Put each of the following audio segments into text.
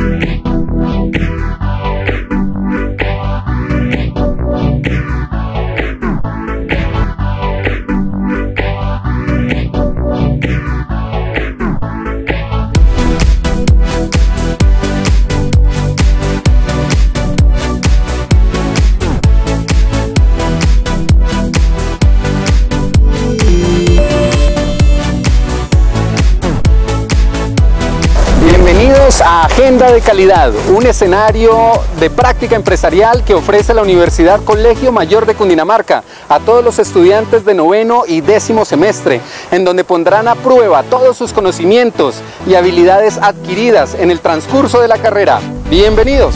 A Agenda de Calidad, un escenario de práctica empresarial que ofrece la Universidad Colegio Mayor de Cundinamarca a todos los estudiantes de 9º y 10º semestre, en donde pondrán a prueba todos sus conocimientos y habilidades adquiridas en el transcurso de la carrera. ¡Bienvenidos!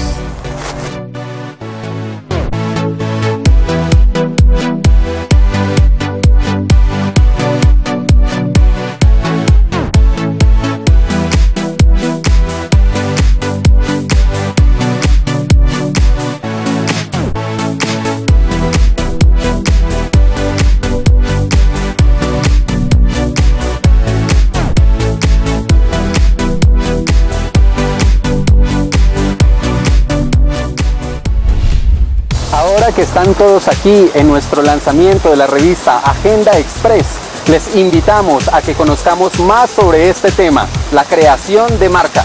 Ahora que están todos aquí en nuestro lanzamiento de la revista Agenda Express, les invitamos a que conozcamos más sobre este tema, la creación de marca.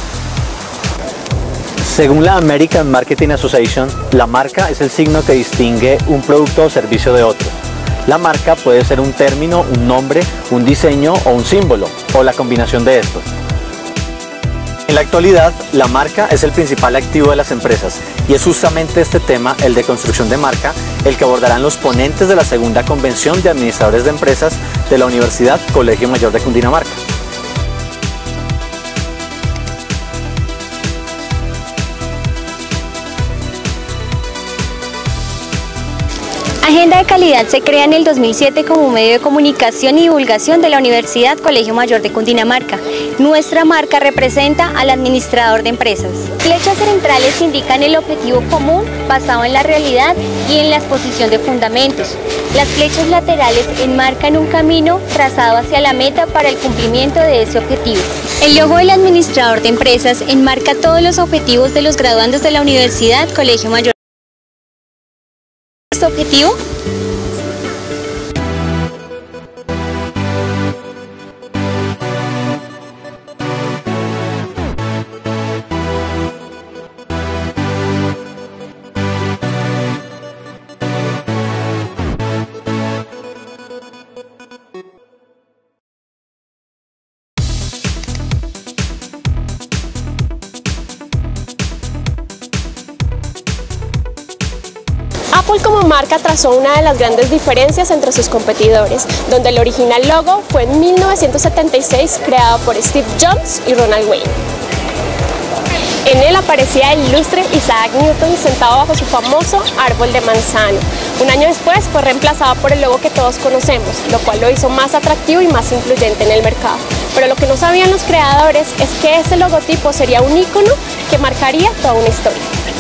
Según la American Marketing Association, la marca es el signo que distingue un producto o servicio de otro. La marca puede ser un término, un nombre, un diseño o un símbolo, o la combinación de estos. En la actualidad, la marca es el principal activo de las empresas y es justamente este tema, el de construcción de marca, el que abordarán los ponentes de la segunda Convención de Administradores de Empresas de la Universidad Colegio Mayor de Cundinamarca. Agenda de Calidad se crea en el 2007 como medio de comunicación y divulgación de la Universidad Colegio Mayor de Cundinamarca. Nuestra marca representa al administrador de empresas. Flechas centrales indican el objetivo común basado en la realidad y en la exposición de fundamentos. Las flechas laterales enmarcan un camino trazado hacia la meta para el cumplimiento de ese objetivo. El logo del administrador de empresas enmarca todos los objetivos de los graduandos de la Universidad Colegio Mayor. ¿Este objetivo? Apple como marca trazó una de las grandes diferencias entre sus competidores, donde el original logo fue en 1976 creado por Steve Jobs y Ronald Wayne. En él aparecía el ilustre Isaac Newton sentado bajo su famoso árbol de manzano. Un año después fue reemplazado por el logo que todos conocemos, lo cual lo hizo más atractivo y más influyente en el mercado. Pero lo que no sabían los creadores es que ese logotipo sería un ícono que marcaría toda una historia.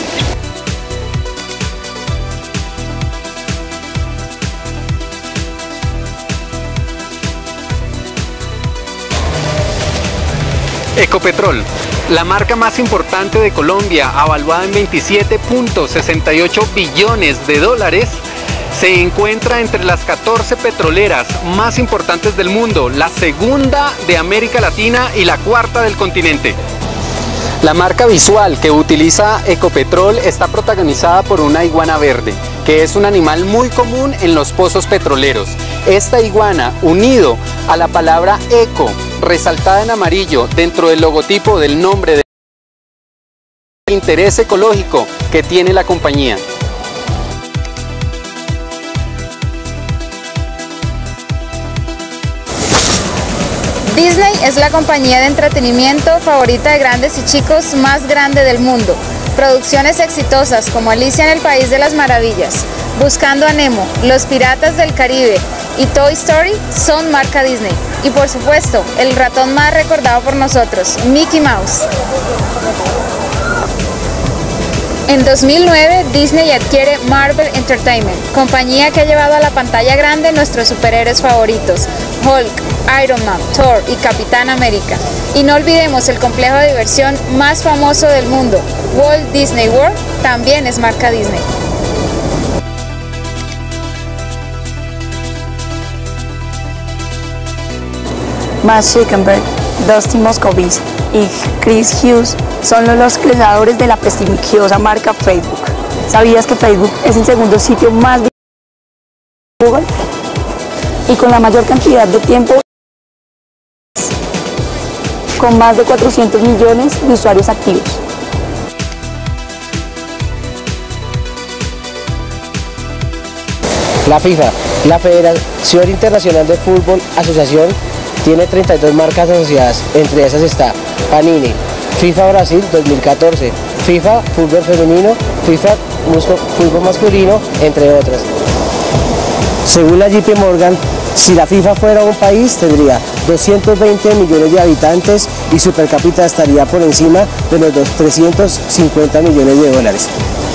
Ecopetrol, la marca más importante de Colombia, avaluada en 27.68 billones de dólares, se encuentra entre las 14 petroleras más importantes del mundo, la segunda de América Latina y la cuarta del continente. La marca visual que utiliza Ecopetrol está protagonizada por una iguana verde, que es un animal muy común en los pozos petroleros. Esta iguana, unido a la palabra eco, resaltada en amarillo dentro del logotipo del nombre del interés ecológico que tiene la compañía. Disney es la compañía de entretenimiento favorita de grandes y chicos más grande del mundo. Producciones exitosas como Alicia en el País de las Maravillas, Buscando a Nemo, Los Piratas del Caribe y Toy Story son marca Disney. Y por supuesto, el ratón más recordado por nosotros, Mickey Mouse. En 2009, Disney adquiere Marvel Entertainment, compañía que ha llevado a la pantalla grande nuestros superhéroes favoritos, Hulk, Iron Man, Thor y Capitán América. Y no olvidemos el complejo de diversión más famoso del mundo, Walt Disney World, también es marca Disney. Matt Zuckerberg, Dusty Moskovitz y Chris Hughes son los creadores de la prestigiosa marca Facebook. ¿Sabías que Facebook es el segundo sitio más visitado de Google? Y con la mayor cantidad de tiempo, con más de 400 millones de usuarios activos. La FIFA, la Federación Internacional de Fútbol Asociación, tiene 32 marcas asociadas, entre esas está Panini, FIFA Brasil 2014, FIFA Fútbol Femenino, FIFA Fútbol Masculino, entre otras. Según la JP Morgan, si la FIFA fuera un país, tendría 220 millones de habitantes y su per cápita estaría por encima de los 350 millones de dólares.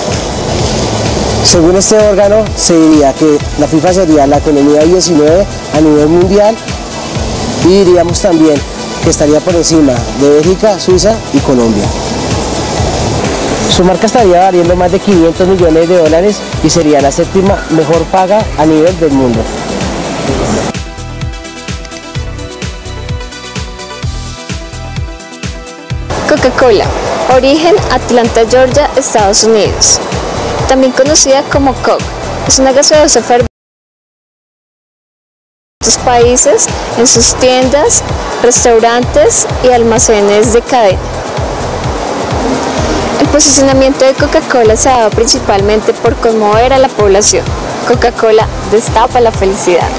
Según este órgano, se diría que la FIFA sería la economía 19 a nivel mundial, y diríamos también que estaría por encima de Bélgica, Suiza y Colombia. Su marca estaría valiendo más de 500 millones de dólares y sería la séptima mejor paga a nivel del mundo. Coca-Cola, origen Atlanta, Georgia, Estados Unidos. También conocida como Coke, es una gaseosa ferviente en sus países, en sus tiendas, restaurantes y almacenes de cadena. El posicionamiento de Coca-Cola se ha dado principalmente por conmover a la población. Coca-Cola destapa la felicidad.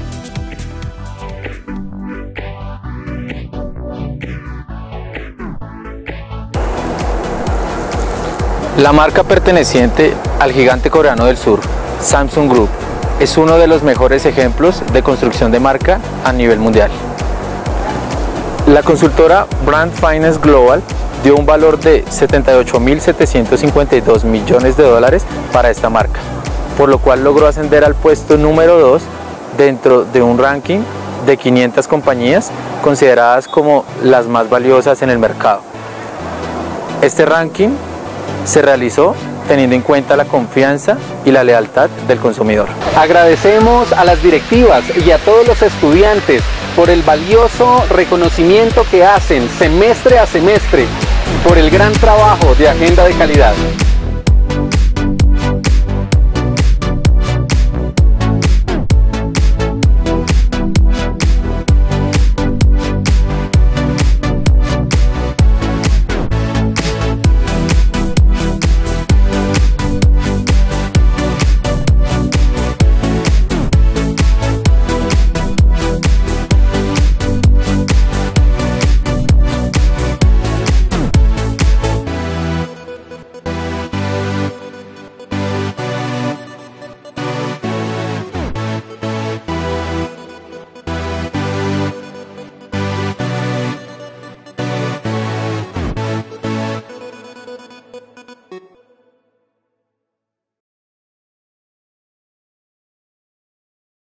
La marca perteneciente al gigante coreano del sur, Samsung Group, es uno de los mejores ejemplos de construcción de marca a nivel mundial. La consultora Brand Finance Global dio un valor de 78.752 millones de dólares para esta marca, por lo cual logró ascender al puesto número 2 dentro de un ranking de 500 compañías consideradas como las más valiosas en el mercado. Este ranking se realizó teniendo en cuenta la confianza y la lealtad del consumidor. Agradecemos a las directivas y a todos los estudiantes por el valioso reconocimiento que hacen semestre a semestre, por el gran trabajo de Agenda de Calidad.